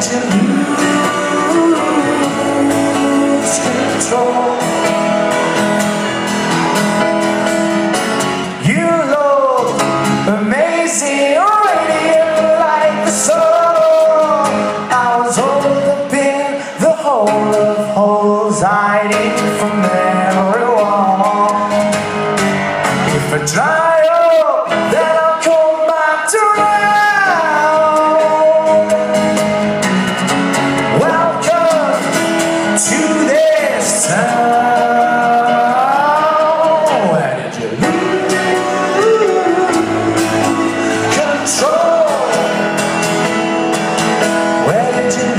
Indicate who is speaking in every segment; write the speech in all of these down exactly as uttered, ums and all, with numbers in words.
Speaker 1: you lose control? You look amazing, radiant like the sun. I was holed up in the hole of holes, hiding from everyone. If I dry up, then I'll come back to round. Welcome to this town. Where did you lose control? Where did you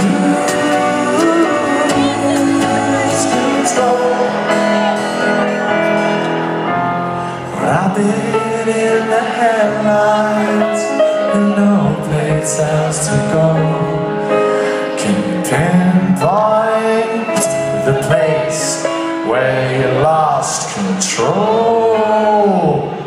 Speaker 1: lose control? I've been in the headlights with no place else to go. Can you pinpoint the place where you lost control?